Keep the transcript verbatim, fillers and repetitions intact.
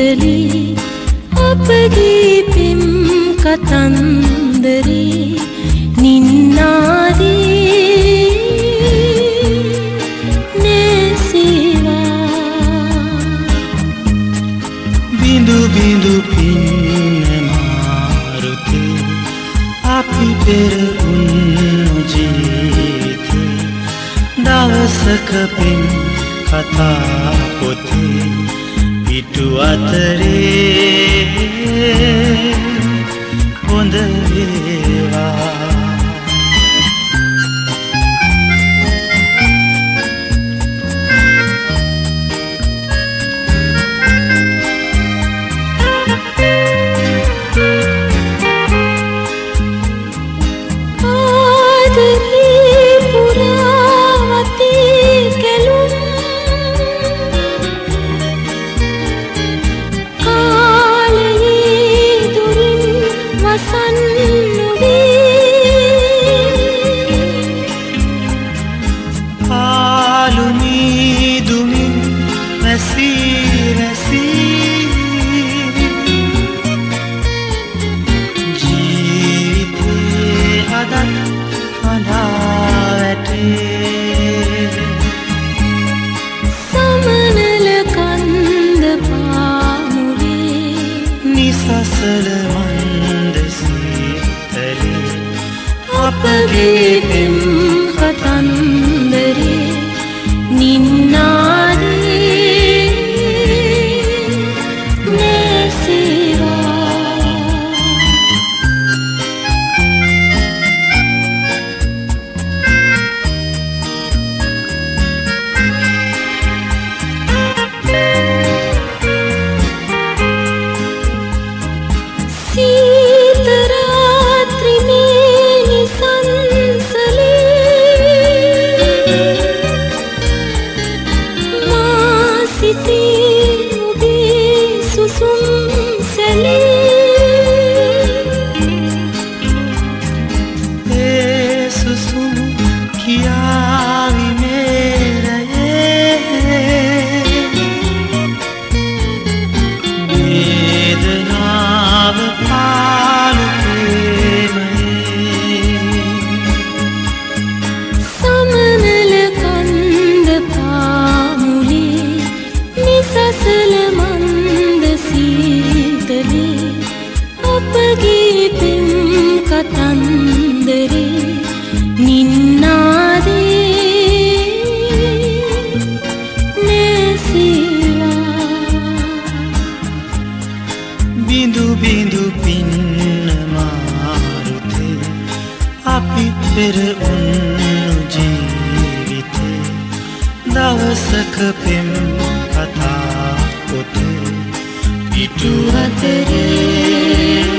සීතලේ අපගේ පෙම් කතන්දරේ නින්නාදී නැසීවා බිඳු බිඳු පින්න මාරුතේ අපි පෙර උන්නු ජීවිතේ දවසක පෙම් කතා පොතේ පිටු අතරේ හොඳ වේවා සමනල කන්ද පාමුලේ නිසසල මන්ද සීතලේ අපගේ පෙම් කතන්දරේ නින්නාදී නැසීවා සීත රාත්‍රි මේ නිසංසලේ මා සිතේ ඔබේ සුසුම් සැලේ ඒ සුසුම් කියාවි වේදනාව පාලු ප්‍රේමයේ සමනල කන්ද පාමුලේ නිසසල මන්ද සීතලේ අපගේ පෙම් කතන්දරේ නින්නාදී නැසීවා බිඳු බිඳු පින්න මාරුතේ අපි පෙර උන්නු ජීවිතේ දවසක පෙම් කතා පොතේ පිටු අතරේ